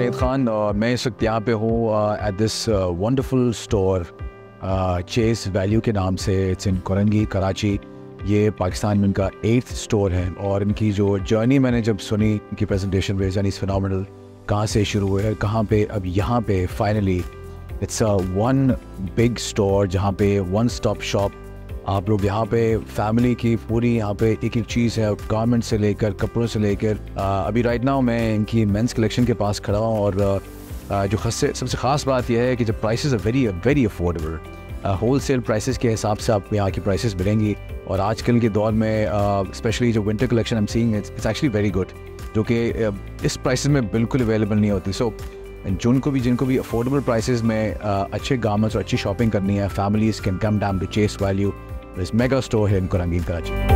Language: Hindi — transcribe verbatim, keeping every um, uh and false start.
जुनैद खान और मैं इस वक्त यहाँ पे हूँ at this wonderful store Chase Value के नाम से। It's in Korangi Karachi. ये पाकिस्तान में इनका एट्थ स्टोर है और इनकी जो जर्नी मैंने जब सुनी इनकी प्रेजेंटेशन पे, यानी फिनोमिनल, कहाँ से शुरू हुए है, कहाँ पे अब यहाँ पे finally it's a one big store जहाँ पे वन स्टॉप शॉप। आप लोग यहाँ पे फैमिली की पूरी यहाँ पे एक एक चीज़ है, गारमेंट से लेकर कपड़ों से लेकर। अभी राइट नाउ मैं इनकी मेंस कलेक्शन के पास खड़ा हूँ और आ, जो खस्से सबसे ख़ास बात यह है कि जब prices are very very affordable, wholesale prices के हिसाब से आपको यहाँ की प्राइसेस मिलेंगी। और आजकल के दौर में स्पेशली जो winter collection I am seeing it's actually very good, जो कि इस प्राइसेस में बिल्कुल अवेलेबल नहीं होती। सो जिनको भी जिनको भी अफोर्डेबल प्राइसेस में uh, अच्छे गारमेंट्स और अच्छी शॉपिंग करनी है, families can come down to Chase Value, this mega store है इन कोरंगी कराची।